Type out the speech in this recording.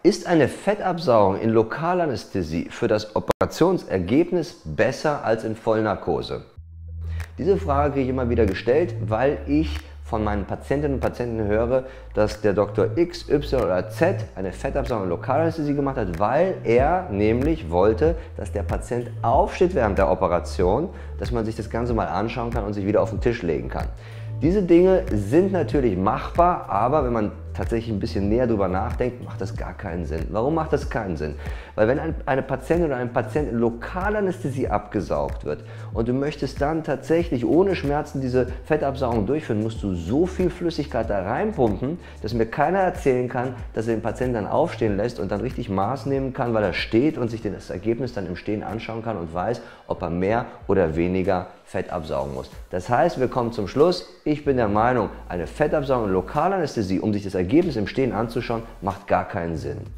Ist eine Fettabsaugung in Lokalanästhesie für das Operationsergebnis besser als in Vollnarkose? Diese Frage kriege ich immer wieder gestellt, weil ich von meinen Patientinnen und Patienten höre, dass der Dr. X, Y oder Z eine Fettabsaugung in Lokalanästhesie gemacht hat, weil er nämlich wollte, dass der Patient aufsteht während der Operation, dass man sich das Ganze mal anschauen kann und sich wieder auf den Tisch legen kann. Diese Dinge sind natürlich machbar, aber wenn man tatsächlich ein bisschen näher drüber nachdenkt, macht das gar keinen Sinn. Warum macht das keinen Sinn? Weil wenn eine Patientin oder ein Patient in Lokalanästhesie abgesaugt wird und du möchtest dann tatsächlich ohne Schmerzen diese Fettabsaugung durchführen, musst du so viel Flüssigkeit da reinpumpen, dass mir keiner erzählen kann, dass er den Patienten dann aufstehen lässt und dann richtig Maß nehmen kann, weil er steht und sich das Ergebnis dann im Stehen anschauen kann und weiß, ob er mehr oder weniger Fett absaugen muss. Das heißt, wir kommen zum Schluss. Ich bin der Meinung, eine Fettabsaugung in Lokalanästhesie, um sich das Ergebnis im Stehen anzuschauen, macht gar keinen Sinn.